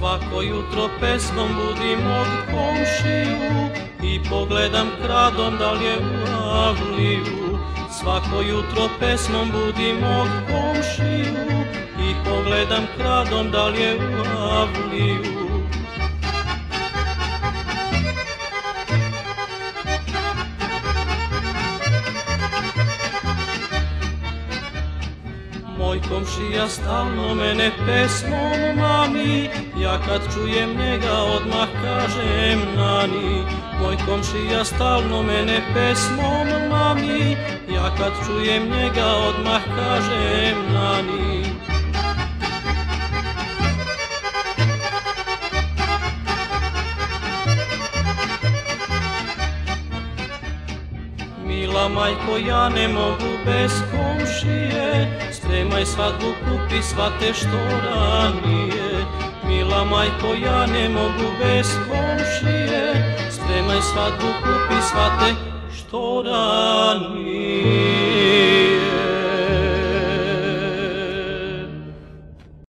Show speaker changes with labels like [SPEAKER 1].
[SPEAKER 1] Svako jutro pesmom budim mog komšiju i pogledam kradom da li je u avliju. Svako jutro pesmom budim mog komšiju i pogledam kradom da li je u avliju. Moj komšija stalno mene pesmom mami, ja kad čujem njega odmah kažem nani. Moj komšija stalno mene pesmom mami, ja kad čujem njega odmah kažem nani. Mila majko, ja ne mogu bez komšije, spremaj svadbu, kupi svate što ranije. Mila majko, ja ne mogu bez komšije, spremaj svadbu, kupi svate što ranije.